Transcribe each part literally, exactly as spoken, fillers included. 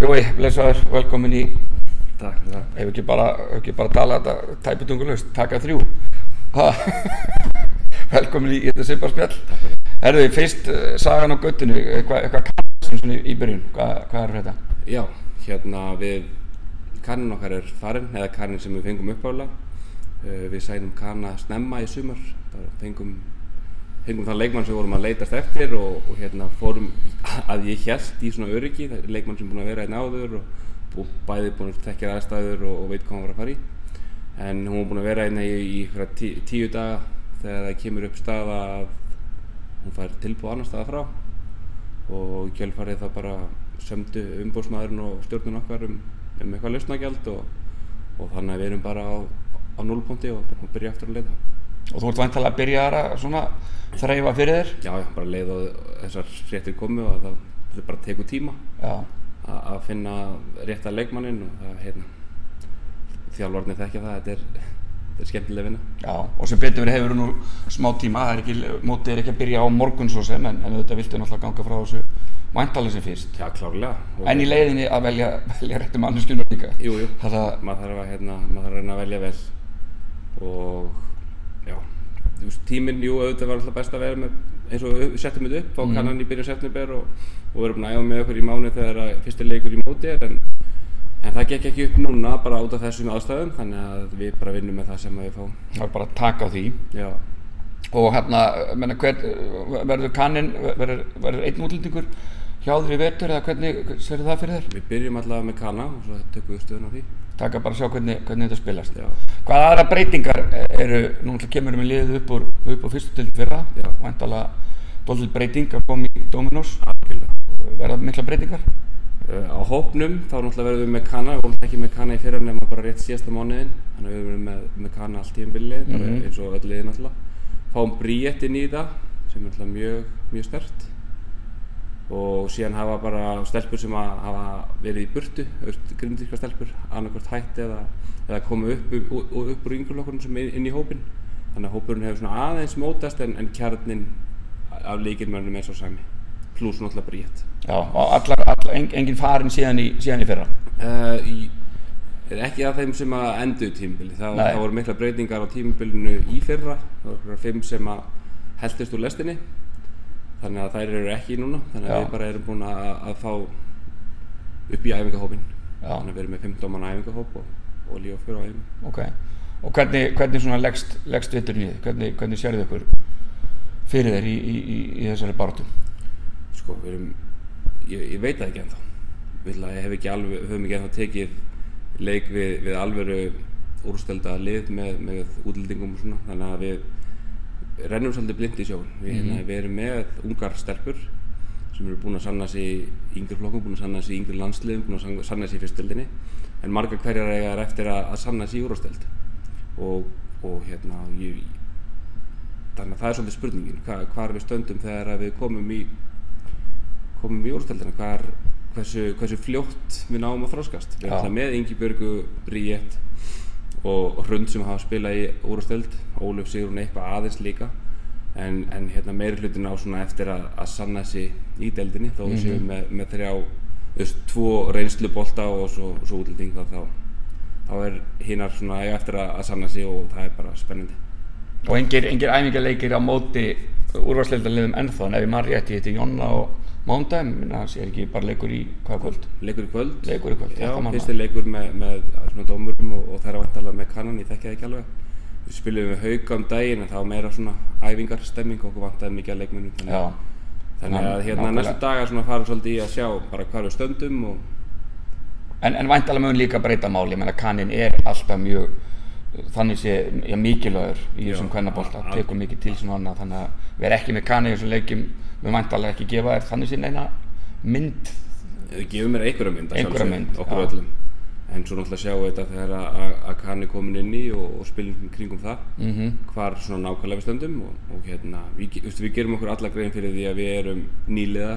Jói, blessaður, velkomin í. Takk fyrir það. Ef ekki bara, ef ekki bara tala þetta tæpitungulaust, taka þrjú. Velkomin í þetta Sipparspjall. Takk fyrir það. Herðu, fyrst uh, sagan á göttinu, eitthvað eitthva kannast svona í, í byrjun, hvað, hvað er þetta? Já, hérna við, kannin okkar er farin, eða kannin sem við fengum uppálega. Uh, við sænum kana snemma í sumar, bara fengum, fengum þann leikmann sem vorum að leitast eftir og, og hérna fórum að ég hélt í svona öryggi, það er leikmann sem er búinn að vera einn áður og, og bæði búinn að þekkja aðstæður og, og veit hvað hann var að fara í. En hún var búinn að vera einna í, í tí, tíu daga þegar það kemur upp staða að hún fær tilboð annar staða frá og í kjölfarið það bara sömdu umboðsmaðurinn og stjórnin okkar um, um eitthvað lausnagjald og, og þannig að við erum bara á, á núllpunkti og, og byrja aftur að leita. Og þú ert væntanlega að byrja að svona þreifa fyrir þér? Já, já, bara leið og þessar fréttir komu og það, það bara tekur tíma að finna rétta leikmanninn og það, hérna, þjálfarnir þekkja það, þetta er, þetta er skemmtileg vinna. Já, og sem betur verið hefur nú smá tíma, það er ekki, mótið er ekki að byrja á morgun svo sem, en, en þetta viltu náttúrulega ganga frá þessu væntanlega sem fyrst. Já, klárlega. En í leiðinni að velja, velja réttu manneskjuna líka. Jú, jú, það, maður þarf að, hérna, maður þarf að reyna að velja vel og já, þú veist, tíminn, jú, auðvitað var alltaf best að vera með, eins og við settum þetta upp, fá mm. kannan í byrjun september og, og við erum búin að æfa með okkur í mánuð þegar fyrsti leikur í móti er, en, en það gekk ekki upp núna bara út af þessum aðstæðum, þannig að við bara vinnum með það sem við fáum. Það er bara að taka á því. Já. Og hérna, menna, hver, verður kannin, verður, verður einn útlendingur hjá þér í vetur eða hvernig serðu það fyrir þér? Við byrjum allavega með kanna og svo tökum við stöðun á því. Taka bara að sjá hvernig, hvernig þetta spilast. Já. Hvaða aðra breytingar eru, nú kemur við liðið upp úr, upp úr fyrstu til fyrra, væntanlega dálítil breyting að koma í Dominos. Algjörlega. Verða mikla breytingar? Uh, á hópnum þá náttúrulega verðum við með kana, við vorum ekki með kana í fyrra nema bara rétt síðasta mánuðinn, þannig að við verðum með, með kana allt tímabilið, mm -hmm. eins og öll liðið náttúrulega. Fáum Bríett inn í það, sem er náttúrulega mjög, mjög sterkt. Og síðan hafa bara stelpur sem að hafa verið í burtu, grindvískar stelpur, annarkvort hætt eða, eða komið upp, upp, upp úr yngurflokkunum sem er inn í hópinn. Þannig að hópurinn hefur svona aðeins mótast en, en kjarninn af lykilmönnum er svo sami, pluss náttúrulega Bríett. Já, og allar, allar, en, engin farin síðan í, síðan í fyrra? Uh, í, er ekki að þeim sem að enduðu tímabili, það, það voru mikla breytingar á tímabilinu í fyrra, það voru fimm sem að heltist úr lestinni. Þannig að þær eru ekki núna, þannig að Já. Við bara erum búin að, að fá upp í æfingahópinn. Þannig að við erum með fimmtán manna æfingahóp og, og líka fyrir á æfingu. Ok, og hvernig, hvernig svona leggst, leggst veturinn í þið? Hvernig, hvernig sérðu ykkur fyrir þér í, í, í, í þessari baráttu? Sko, við erum, ég, ég veit það ekki ennþá. Við hef ekki alveg, höfum ekki ennþá tekið leik við, við alvöru úrstelda lið með, með útlendingum og svona, þannig að við rennum svolítið blind í sjóin. Við, mm -hmm. við erum með ungar stelpur sem eru búin að sanna sig í yngri flokkum, búin að sanna sig í yngri landsliðum, búin að sanna sig í fyrstdeildinni, en margar hverjar eiga eftir að, að sanna sig í úrvalsdeild. Og, og hérna, ég, þannig að það er svolítið spurningin, hva, hvar við stöndum þegar við komum í, komum í úrvalsdeildina, hvar, hversu, hversu fljótt við náum að þroskast. Við erum alltaf með Ingibjörgu, Bríett og Hrund sem hafa spilað í úrvalsdeild, Ólöf Sigrún eitthvað aðeins líka, en, en hérna meiri hlutin á svona eftir að, að sanna sig í deildinni, þó við séum mm -hmm. með, með þrjá, þú veist, tvo reynslubolta og svo, svo útlending, þá, þá er hinar svona eftir að, að sanna sig og það er bara spennandi. Og engir, engir æfingaleikir á móti úrvalsdeildarliðum ennþá, en ef ég man rétt, ég heiti Jonna og mándaginn, það er ekki bara leikur í hvaða kvöld? Leikur í kvöld. Leikur í kvöld, já, fyrsti leikur með, með svona dómurum og, og það er vantarlega með kannan, ég þekki það ekki alveg. Við spilum við Hauka um daginn en það var meira svona æfingarstemming og okkur vantaði mikið að leikmönnum. Þannig, þannig að hérna nákvæmlega. Næstu dagar svona fara svolítið í að sjá bara hvar við stöndum og... En, en væntanlega mun líka breyta máli, ég meina kannin er alltaf mjög, þannig sé ja, mikilvægur í þessum kvennabolta, tekur mikið til svona annað, þannig að við erum ekki með kanni í þessum leikjum, við væntanlega ekki gefa þér þannig sé neina mynd. Við gefum mér einhverja mynd, einhverja mynd, okkur ja. Öllum. En svo náttúrulega sjáum við þetta þegar að kanni er komin inn í og, og spilum kringum það, mm -hmm. hvar svona nákvæmlega við stöndum og, og hérna, við, við, við gerum okkur alla grein fyrir því að við erum nýliðar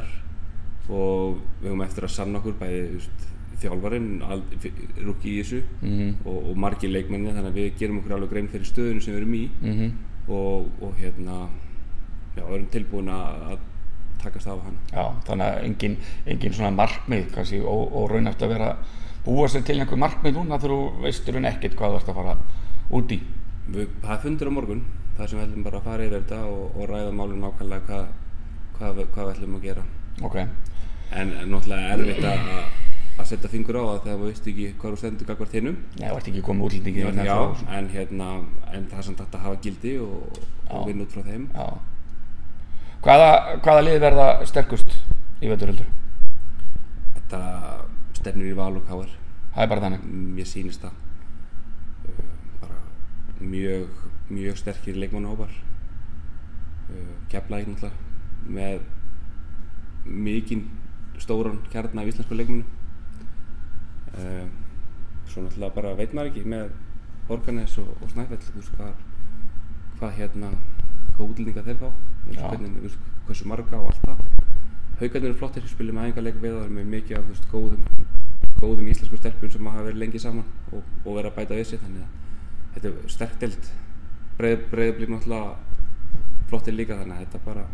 og við höfum eftir að sanna okkur bæði just, þjálfarinn, rúkki í þessu mm -hmm. og, og margir leikmenni, þannig að við gerum okkur alveg grein fyrir stöðunum sem við erum í mm -hmm. og, og hérna, já, við erum tilbúin að takast á hana. Já, þannig að engin, engin svona markmið kannski og, og raunæft að vera búa sér til einhver markmið núna þegar þú veistur en ekkert hvað þú ert að fara út í. Við, það er fundur á morgun, þar sem við ætlum bara að fara yfir þetta og, og ræða málum nákvæmlega hvað, hvað, hvað við ætlum að gera. Ok. En, en náttúrulega erfitt að, að setja fingur á það þegar þú veist ekki hvað þú stendur gagnvart hinum. Nei, þú ert ekki komið útlendingi. Já, já en, hérna, en það er samt hægt að hafa gildi og, og vinna út frá þeim. Já. Hvaða, hvaða lið verða sterkust í vetur heldur? Þetta stefnir í Val og K R. Það er bara þannig? Mér sýnist það. Uh, bara mjög, mjög sterkir leikmannahópar. Uh, Keflavík náttúrulega með mikinn stóran kjarna af íslensku leikmönnum. Uh, svo náttúrulega bara veit maður ekki með Borgarnes og, og Snæfell hvað, hvað hérna, hvað útlendinga þeir fá. Hvernig, hversu marga og allt það. Haukarnir eru flottir, spilum með æfingarleik við og erum með mikið af veist, góðum, góðum íslensku stelpum sem hafa verið lengi saman og, og verið að bæta við sig, þannig að þetta er sterk deild. Breið, Breiðablik náttúrulega flottir líka, þannig að þetta bara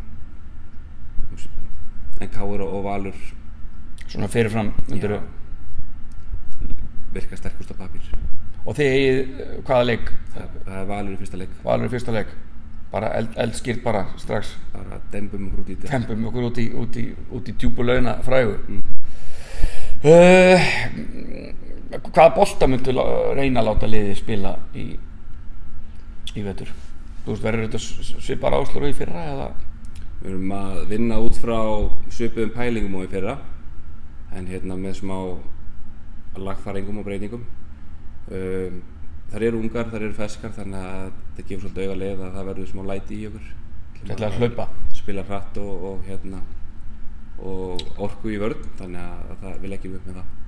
en K R og, og Valur svona fyrirfram undir ja, virka sterkust á pappír. Og þið eigið hvaða leik? Það, það er Valur í fyrsta leik. Valur í fyrsta leik. Bara eld, eldskýrt bara strax. Bara dembum okkur út í þetta. Dembum okkur út í, út í, út í djúpu launa frægu. Mm. Uh, hvaða bolta myndu reyna að láta liðið spila í, í vetur? Þú veist, verður þetta svipar áslur í fyrra eða? Við erum að vinna út frá svipuðum pælingum og í fyrra, en hérna með smá lagfæringum og breytingum. Um, Þar eru ungar, þar eru ferskar, þannig að það gefur svolítið auga leið að það verður smá læti í okkur. Það ætla að hlaupa. Spila hratt og, og, hérna, og orku í vörn, þannig að það vil ekki upp með það.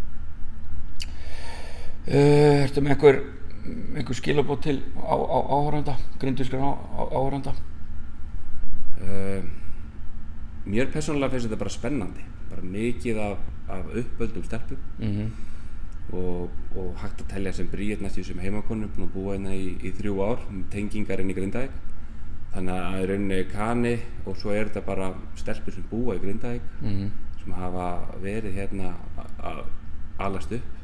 Uh, ertu með einhver, einhver skilaboð til á, á, áhorfenda, grindvískra á, á, áhorfenda? Uh, mér persónulega finnst þetta bara spennandi. Bara mikið af, af uppöldum stelpum. Mm-hmm. Og, og hægt að telja sem Bríet næstu sem heimakonur, búin að búa hérna í, í þrjú ár, tengingar inn í Grindavík. Þannig að í rauninni Kani og svo er þetta bara stelpur sem búa í Grindavík, mm-hmm. sem hafa verið hérna að alast upp.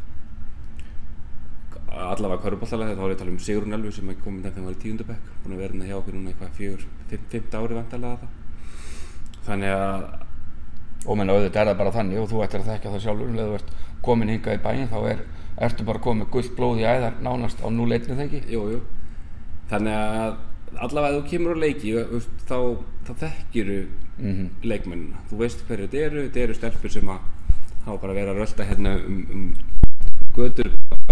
Allavega körfuboltalega, þá er ég að tala um Sigrún Elvu sem er komin þegar hún var í tíunda bekk, búin að vera hérna hjá okkur núna eitthvað fjögur, fimm, fimmta ári vantarlega það. Þannig að og menn auðvitað er það bara þannig og þú ættir að þekka það sjálfur um leið þú ert komin hingað í bæinn þá er, ertu bara komið með gult blóð í æðar nánast á núll eitt, er það ekki? Jú, jú. Þannig að allavega ef þú kemur á leiki þá, þá þekkiru mm-hmm. leikmennina. Þú veist hverju þetta eru, þetta eru stelpur sem að hafa bara verið að rölta hérna um, um götur.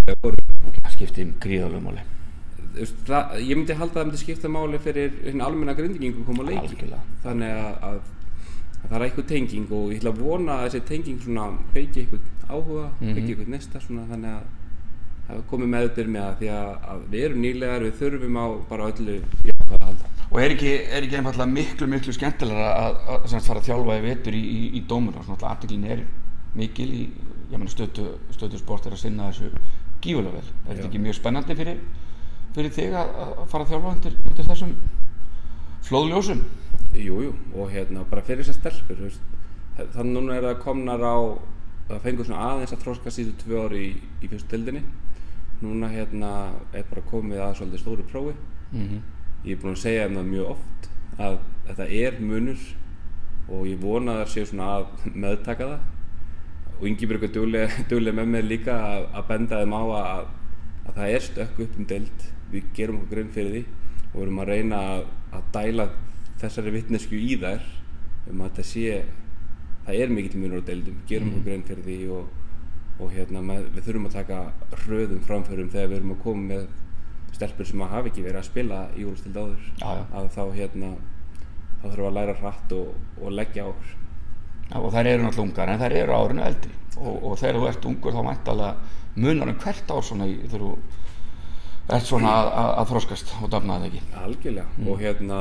Það skiptir gríðarlegu máli. Það, ég myndi halda að það myndi skipta máli fyrir hinn almenna grindvíkingu að koma á leiki. Algjörlega. Þannig að, að það er eitthvað tenging og ég ætla að vona að þessi tenging svona feiki eitthvað áhuga, mm-hmm. feiki eitthvað nesta svona þannig að það komi meðbyr með það því að, að við erum nýlegar, við þurfum á bara öllu jákvæða að halda. Og er ekki, er ekki einfallega miklu, miklu skemmtilegra að, að, að fara að þjálfa í vetur í, í, í dómur og svona athygli er mikil í, ég meina stötu, stötu sport er að sinna þessu gífulega vel. Er þetta ekki mjög spennandi fyrir, fyrir þig að, að fara að þjálfa undir, undir þessum flóðljósum? Jú, jú, og hérna bara fyrir þessar stelpur, þú veist, þannig núna er það komnar á, það fengur svona aðeins að þroska síðu tvö ári í, í fyrstu deildinni. Núna hérna er bara komið að svolítið stóru prófi. Mm-hmm. Ég er búinn að segja um það mjög oft að þetta er munur og ég vona að það séu svona að meðtaka það. Og Ingibjörg er dugleg, dugleg með mér líka að, að benda þeim á að, að það er stökk upp um deild. Við gerum okkur grunn fyrir því og við erum að reyna að, að dæla þessari vitnesku í þær um að það sé, það er mikill munur á deildum, gerum okkur grein fyrir því og, og hérna með, við þurfum að taka hröðum framförum þegar við erum að koma með stelpur sem að hafa ekki verið að spila í úrvalsdeild áður. Já, já. Að þá hérna, þá þurfum við að læra hratt og, og leggja á okkur. Já, og þær eru náttúrulega ungar en þær eru árinu eldri og, og þegar þú ert ungur þá væntanlega munar um hvert ár svona í, þegar þú ert svona að, að, að þroskast og dafna það ekki. Algjörlega, mm. og hérna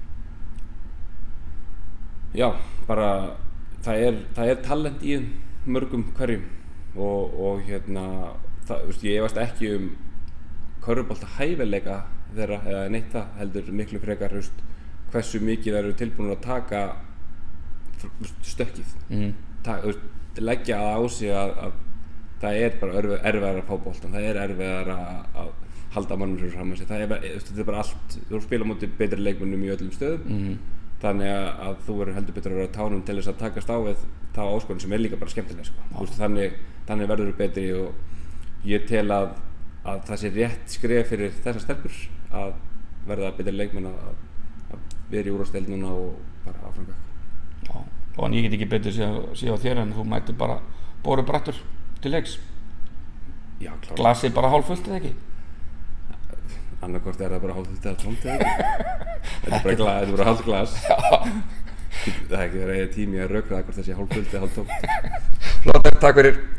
já, bara það er, það er talent í mörgum hverjum og, og hérna, það, veist, ég efast ekki um körfubolta hæfileika þeirra eða neitt það heldur miklu frekar veist, hversu mikið þær eru tilbúin að taka stökkið mm. Ta, veist, leggja á sig að, að það er bara erfiðar að fá boltan, það er erfiðar að halda mannum sér fram að sig, það er, þetta er bara allt, þú spila á móti betri leikmönnum í öllum stöðum mm. þannig að, að þú verður heldur betur að vera á tánum til þess að takast á við þá áskorun sem er líka bara skemmtileg sko. Veist, þannig, þannig verður þú betri og ég tel að, að það sé rétt skref fyrir þessar stelpur að verða betri leikmenn að, að vera í úrvalsdeildina og bara áframganga. Já, og ég get ekki betur séð á þér en þú mætir bara boru brattur til leiks. Já, klart. Glasið bara hálffullt eða ekki? Annarkvort er það bara hálffullt eða tómt eða ekki. Þetta er bara glas, þetta er bara hálft glas. Það er ekki verið tími að rökra það hvort það sé hálffullt eða hálftómt. Flottar, takk fyrir.